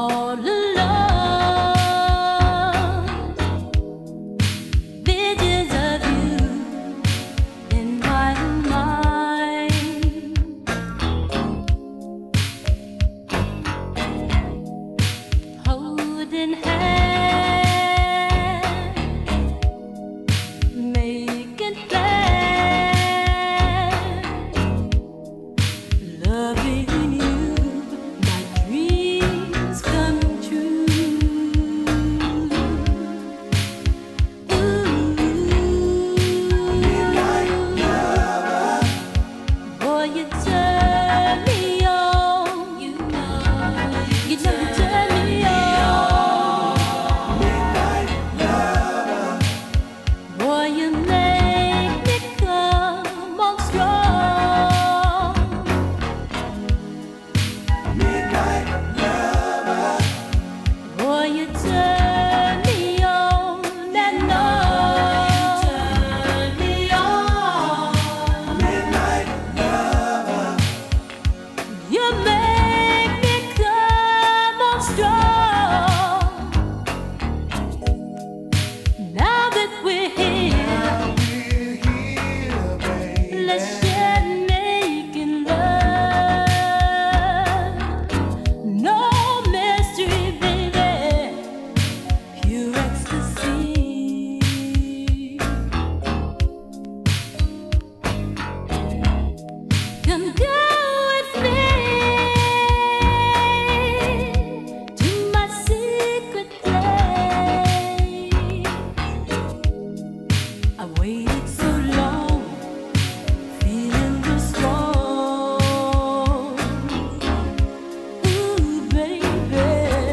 all alone. Visions of you in my mind, holding hands, making plans, loving you, my dreams come true. Midnight lover, Boy, you turn me on. You know you turn me on. midnight lover, Boy, you make me come on strong. midnight lover, Boy, you turn me on and on. Turn me on. midnight lover, You make me come on strong. Now that we're here, we're here, baby. let's share making love. No mystery, baby, pure ecstasy. Come go with me to my secret place. I waited so long, feeling so strong. Ooh, baby,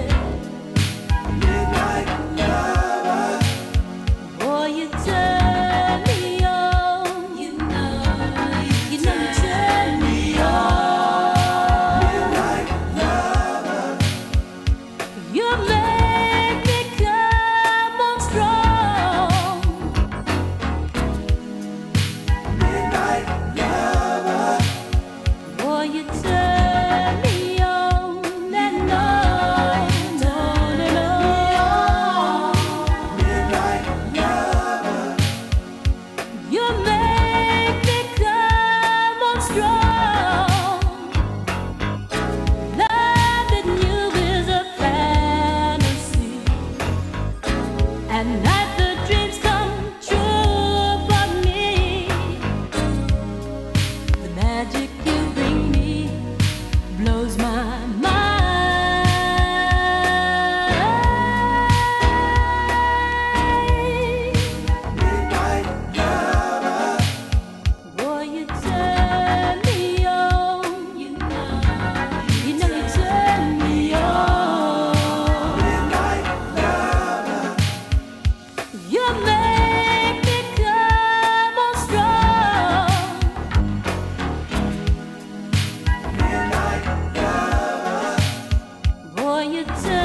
Midnight lover, boy, you turn me on. You know you turn me on. midnight lover, You make me come on strong. midnight lover, Boy, you turn me on and on and on and on. midnight lover, You make me come on strong. Loving you is a fantasy. At night the dreams come true for me. The magic you bring me blows my mind. midnight lover, Boy, you turn me on. You know you turn me on. midnight lover, You make me come on strong. midnight lover, Boy, you turn